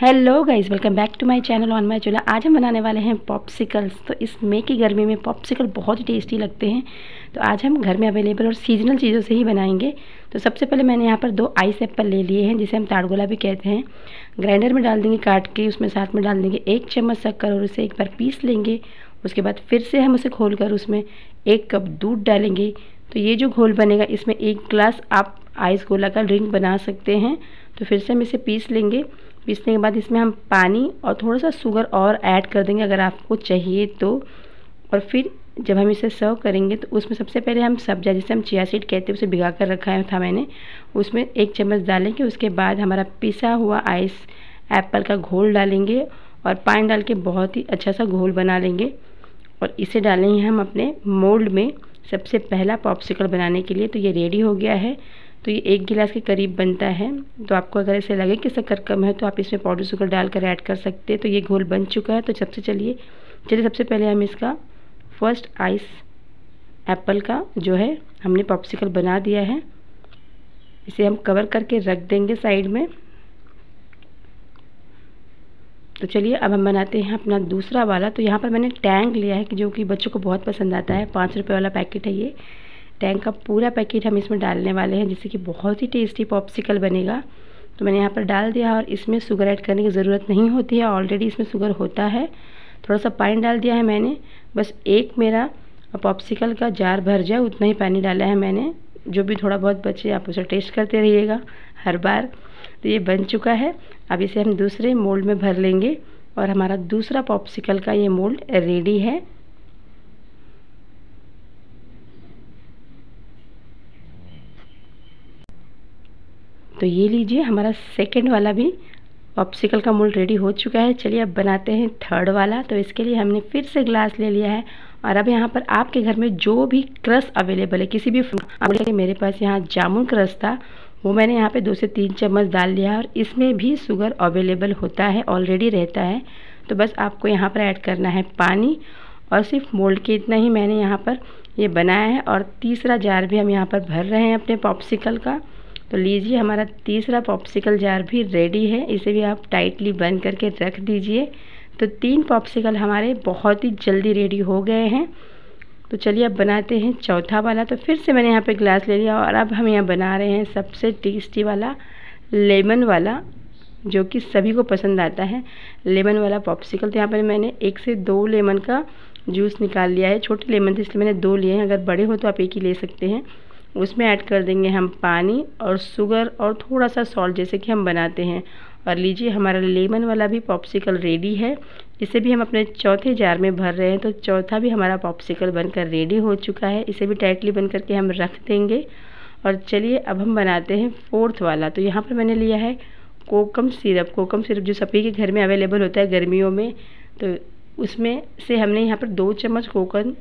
Hello guys, welcome back to my channel on my Chulha. आज हम बनाने वाले हैं पॉप्सिकल्स। तो इस मई की गर्मी में पॉप्सिकल बहुत ही टेस्टी लगते हैं। तो आज हम घर में अवेलेबल और सीजनल चीज़ों से ही बनाएंगे। तो सबसे पहले मैंने यहाँ पर 2 आइस एप्पल ले लिए हैं, जिसे हम ताड़गोला भी कहते हैं। ग्राइंडर में डाल देंगे काट के, उसमें साथ में डाल देंगे 1 चम्मच शक्कर और उसे एक बार पीस लेंगे। उसके बाद फिर से हम उसे खोल कर उसमें 1 कप दूध डालेंगे। तो ये जो घोल बनेगा, इसमें 1 ग्लास आप आइस गोला का ड्रिंक बना सकते हैं। तो फिर से हम इसे पीस लेंगे। पीसने के बाद इसमें हम पानी और थोड़ा सा शुगर और ऐड कर देंगे अगर आपको चाहिए तो। और फिर जब हम इसे सर्व करेंगे तो उसमें सबसे पहले हम सब्जा, जिसे हम चिया सीड कहते हैं, उसे भिगा कर रखा था मैंने, उसमें 1 चम्मच डालेंगे। उसके बाद हमारा पिसा हुआ आइस एप्पल का घोल डालेंगे और पानी डाल के बहुत ही अच्छा सा घोल बना लेंगे। और इसे डालेंगे हम अपने मोल्ड में सबसे पहला पॉप्सिकल बनाने के लिए। तो ये रेडी हो गया है। तो ये 1 गिलास के करीब बनता है। तो आपको अगर ऐसे लगे कि शक्कर कम है तो आप इसमें पाउडर शुगर डालकर ऐड कर सकते हैं। तो ये घोल बन चुका है। तो चलिए सबसे पहले हम इसका फर्स्ट आइस एप्पल का जो है हमने पॉप्सिकल बना दिया है। इसे हम कवर करके रख देंगे साइड में। तो चलिए अब हम बनाते हैं अपना दूसरा वाला। तो यहाँ पर मैंने टैंग लिया है कि जो कि बच्चों को बहुत पसंद आता है। 5 रुपये वाला पैकेट है ये। टैंग का पूरा पैकेट हम इसमें डालने वाले हैं, जिससे कि बहुत ही टेस्टी पॉप्सिकल बनेगा। तो मैंने यहाँ पर डाल दिया और इसमें शुगर ऐड करने की ज़रूरत नहीं होती है, ऑलरेडी इसमें शुगर होता है। थोड़ा सा पानी डाल दिया है मैंने, बस एक मेरा पॉप्सिकल का जार भर जाए उतना ही पानी डाला है मैंने। जो भी थोड़ा बहुत बचे आप उसे टेस्ट करते रहिएगा हर बार। तो ये बन चुका है। अब इसे हम दूसरे मोल्ड में भर लेंगे और हमारा दूसरा पॉप्सिकल का ये मोल्ड रेडी है। तो ये लीजिए, हमारा सेकंड वाला भी पॉप्सिकल का मोल्ड रेडी हो चुका है। चलिए अब बनाते हैं थर्ड वाला। तो इसके लिए हमने फिर से ग्लास ले लिया है और अब यहाँ पर आपके घर में जो भी क्रश अवेलेबल है, किसी भी फ्रूट, मेरे पास यहाँ जामुन क्रश था, वो मैंने यहाँ पे 2 से 3 चम्मच डाल लिया। और इसमें भी शुगर अवेलेबल होता है, ऑलरेडी रहता है। तो बस आपको यहाँ पर ऐड करना है पानी और सिर्फ मोल्ड के इतना ही मैंने यहाँ पर ये बनाया है। और तीसरा जार भी हम यहाँ पर भर रहे हैं अपने पॉप्सिकल का। तो लीजिए, हमारा तीसरा पॉप्सिकल जार भी रेडी है। इसे भी आप टाइटली बंद करके रख दीजिए। तो 3 पॉप्सिकल हमारे बहुत ही जल्दी रेडी हो गए हैं। तो चलिए अब बनाते हैं चौथा वाला। तो फिर से मैंने यहाँ पे ग्लास ले लिया और अब हम यहाँ बना रहे हैं सबसे टेस्टी वाला लेमन वाला, जो कि सभी को पसंद आता है, लेमन वाला पॉप्सिकल। तो यहाँ पर मैंने 1 से 2 लेमन का जूस निकाल लिया है। छोटे लेमन थे इसलिए मैंने 2 लिए हैं, अगर बड़े हो तो आप 1 ही ले सकते हैं। उसमें ऐड कर देंगे हम पानी और शुगर और थोड़ा सा सॉल्ट, जैसे कि हम बनाते हैं। और लीजिए, हमारा लेमन वाला भी पॉप्सिकल रेडी है। इसे भी हम अपने चौथे जार में भर रहे हैं। तो चौथा भी हमारा पॉप्सिकल बनकर रेडी हो चुका है। इसे भी टाइटली बंद करके हम रख देंगे। और चलिए अब हम बनाते हैं फोर्थ वाला। तो यहाँ पर मैंने लिया है कोकम सिरप जो सभी के घर में अवेलेबल होता है गर्मियों में। तो उसमें से हमने यहाँ पर 2 चम्मच कोकम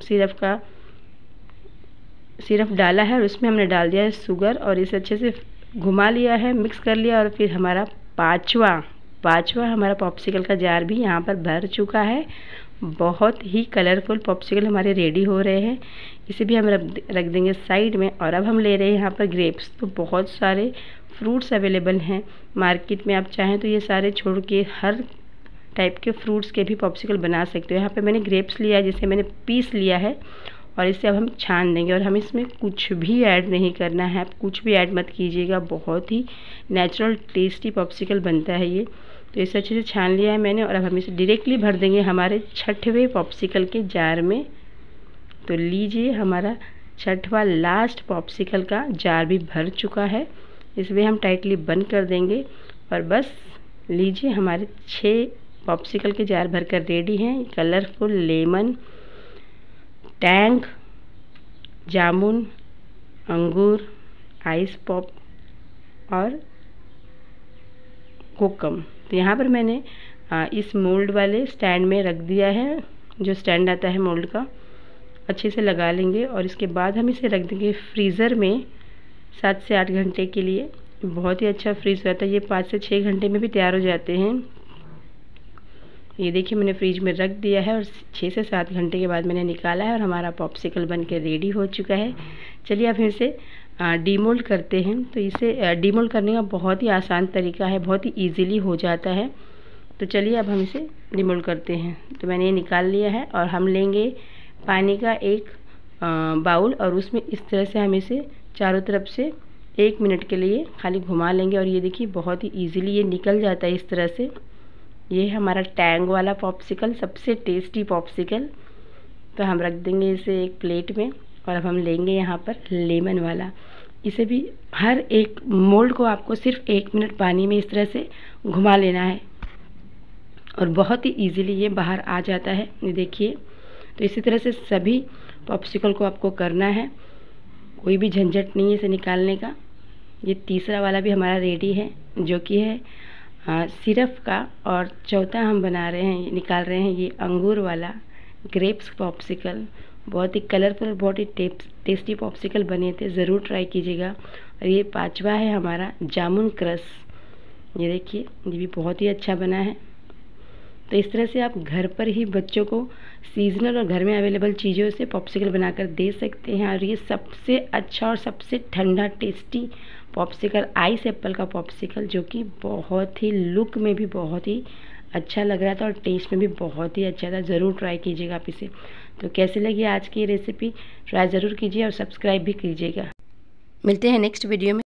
सिरप डाला है और उसमें हमने डाल दिया है शुगर और इसे अच्छे से घुमा लिया है, मिक्स कर लिया। और फिर हमारा पाँचवा हमारा पॉप्सिकल का जार भी यहाँ पर भर चुका है। बहुत ही कलरफुल पॉप्सिकल हमारे रेडी हो रहे हैं। इसे भी हम रख देंगे साइड में। और अब हम ले रहे हैं यहाँ पर ग्रेप्स। तो बहुत सारे फ्रूट्स अवेलेबल हैं मार्केट में, आप चाहें तो ये सारे छोड़ के हर टाइप के फ्रूट्स के भी पॉप्सिकल बना सकते हो। यहाँ पे मैंने ग्रेप्स लिया है, जिसे मैंने पीस लिया है और इसे अब हम छान देंगे। और हम इसमें कुछ भी ऐड नहीं करना है, आप कुछ भी ऐड मत कीजिएगा। बहुत ही नेचुरल टेस्टी पॉप्सिकल बनता है ये। तो इसे अच्छे से छान लिया है मैंने और अब हम इसे डायरेक्टली भर देंगे हमारे 6वें पॉप्सिकल के जार में। तो लीजिए, हमारा 6वां लास्ट पॉप्सिकल का जार भी भर चुका है। इसमें हम टाइटली बंद कर देंगे और बस लीजिए, हमारे 6 पॉप्सिकल के जार भरकर रेडी हैं। कलरफुल लेमन, टैंग, जामुन, अंगूर, आइस पॉप और कोकम। तो यहाँ पर मैंने इस मोल्ड वाले स्टैंड में रख दिया है, जो स्टैंड आता है मोल्ड का। अच्छे से लगा लेंगे और इसके बाद हम इसे रख देंगे फ्रीज़र में 7 से 8 घंटे के लिए। बहुत ही अच्छा फ्रीज़ रहता है ये, 5 से 6 घंटे में भी तैयार हो जाते हैं। ये देखिए, मैंने फ्रिज में रख दिया है और 6 से 7 घंटे के बाद मैंने निकाला है और हमारा पॉप्सिकल बन के रेडी हो चुका है। चलिए अब इसे डीमोल्ड करते हैं। तो इसे डीमोल्ड करने का बहुत ही आसान तरीका है, बहुत ही इजीली हो जाता है। तो चलिए अब हम इसे रिमूव करते हैं। तो मैंने ये निकाल लिया है और हम लेंगे पानी का एक बाउल और उसमें इस तरह से हम इसे चारों तरफ से 1 मिनट के लिए खाली घुमा लेंगे। और ये देखिए बहुत ही इजीली ये निकल जाता है इस तरह से। ये है हमारा टैंग वाला पॉप्सिकल, सबसे टेस्टी पॉप्सिकल। तो हम रख देंगे इसे एक प्लेट में। और अब हम लेंगे यहाँ पर लेमन वाला। इसे भी हर एक मोल्ड को आपको सिर्फ 1 मिनट पानी में इस तरह से घुमा लेना है और बहुत ही इजीली ये बाहर आ जाता है। ये देखिए, तो इसी तरह से सभी पॉप्सिकल को आपको करना है, कोई भी झंझट नहीं है इसे निकालने का। ये तीसरा वाला भी हमारा रेडी है जो कि है सिरप का। और चौथा हम बना रहे हैं, निकाल रहे हैं ये अंगूर वाला ग्रेप्स पॉप्सिकल। बहुत ही कलरफुल, बहुत ही टेस्टी पॉप्सिकल बने थे, ज़रूर ट्राई कीजिएगा। और ये पांचवा है हमारा जामुन क्रश। ये देखिए, ये भी बहुत ही अच्छा बना है। तो इस तरह से आप घर पर ही बच्चों को सीजनल और घर में अवेलेबल चीज़ों से पॉप्सिकल बनाकर दे सकते हैं। और ये सबसे अच्छा और सबसे ठंडा टेस्टी पॉप्सिकल आइस एप्पल का पॉप्सिकल, जो कि बहुत ही लुक में भी बहुत ही अच्छा लग रहा था और टेस्ट में भी बहुत ही अच्छा था। ज़रूर ट्राई कीजिएगा आप इसे। तो कैसी लगी आज की रेसिपी, ट्राई ज़रूर कीजिए और सब्सक्राइब भी कीजिएगा। मिलते हैं नेक्स्ट वीडियो में।